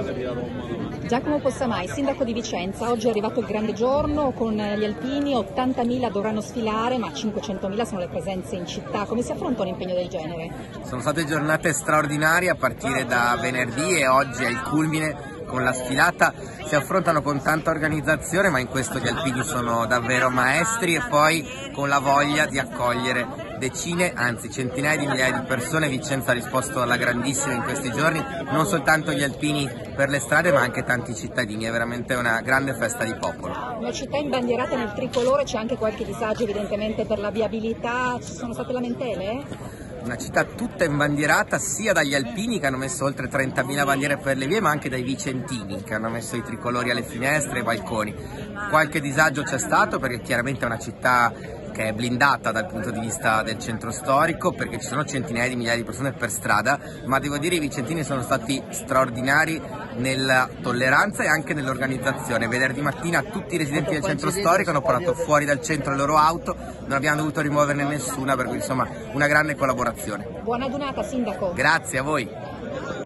strade via Roma. Giacomo Possamai, sindaco di Vicenza, oggi è arrivato il grande giorno con gli alpini, 80.000 dovranno sfilare ma 500.000 sono le presenze in città. Come si affronta un impegno del genere? Sono state giornate straordinarie a partire da venerdì e oggi è il culmine con la sfilata. Si affrontano con tanta organizzazione, ma in questo gli alpini sono davvero maestri, e poi con la voglia di accogliere decine, anzi centinaia di migliaia di persone. Vicenza ha risposto alla grandissima in questi giorni, non soltanto gli alpini per le strade ma anche tanti cittadini. È veramente una grande festa di popolo. Una città imbandierata nel tricolore, c'è anche qualche disagio evidentemente per la viabilità, ci sono state lamentele? Una città tutta imbandierata sia dagli alpini, che hanno messo oltre 30.000 bandiere per le vie, ma anche dai vicentini, che hanno messo i tricolori alle finestre e ai balconi. Qualche disagio c'è stato perché chiaramente è una città che è blindata dal punto di vista del centro storico, perché ci sono centinaia di migliaia di persone per strada, ma devo dire i vicentini sono stati straordinari nella tolleranza e anche nell'organizzazione. Venerdì mattina tutti i residenti del centro storico hanno portato fuori dal centro le loro auto, non abbiamo dovuto rimuoverne nessuna, per cui insomma una grande collaborazione. Buona giornata, sindaco. Grazie a voi.